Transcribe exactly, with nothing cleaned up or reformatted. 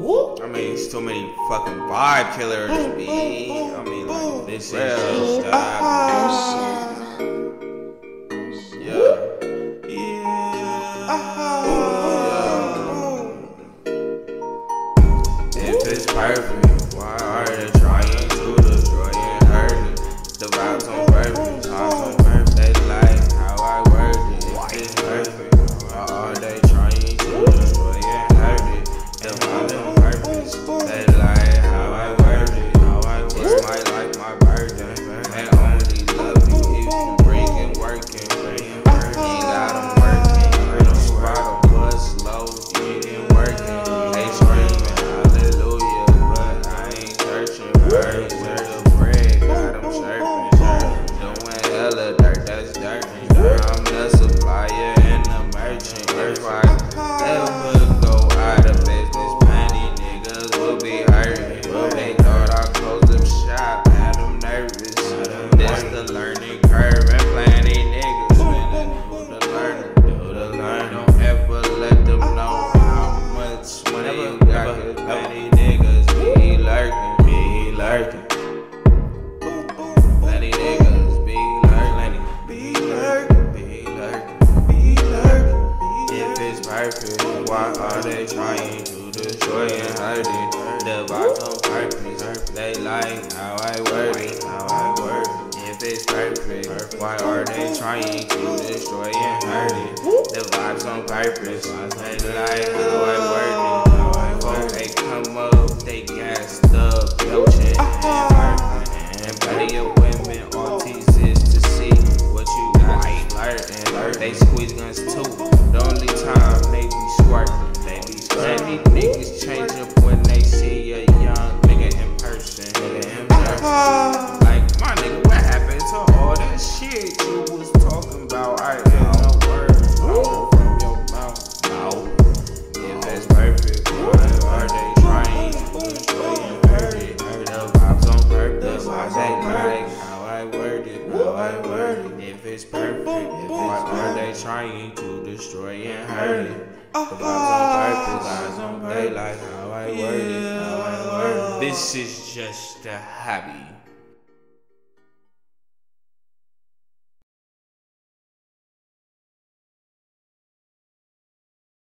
I mean, it's too many fucking vibe killers, B. I mean, like, this is just stop. Yeah. If it's perfect, why are they trying to destroy and hurt it? The vibes on purpose, vibes on purpose. They like how I word it. If it's perfect, why are they trying to destroy and hurt it? The vibes on purpose. They like how I word it. How I word it. It's my life, my burden. They only love you if you bring it working. Ain't got them working. Ain't no spot on bus low. You ain't working. They screaming hallelujah, but I ain't searching. Birds are the bread. Got them chirping. Doing hella dirt, that's dirt. I'm the supplier and the merchant. If I ever go out of business, plenty niggas will be hurting. They thought I closed up shop, had them nervous. This the learning curve, and plenty niggas finna do the learner, do the learner. Don't ever let them know how much money you got, 'cause plenty niggas be lurking, be lurking. Plenty niggas be lurking, be lurking, be lurking, be lurking. If it's perfect, why are they trying to destroy and hurt it? The vibes on purpose, they like how I word it, how I word it. If it's perfect, why are they trying to destroy and hurt it? The vibes on purpose, they like how I word it, how I word it. They come up, they gassed up, coaching and hurting. And plenty of women all teases to see what you got flirting. They squeeze guns too, the only time they be squirting. They be squirting. Niggas change up when they see a young nigga in person. Nigga in person. Like, my nigga, what happened to all that shit you was talking about? I hear no words no, from your mouth. No. If it's perfect, why are they trying to destroy and hurt it? The vibes on purpose, why they like how I word it, how I word it. If it's perfect, why are they trying to destroy and hurt it? The vibes on purpose, vibes on purpose. They like how I word it, how I word it. This is just a hobby.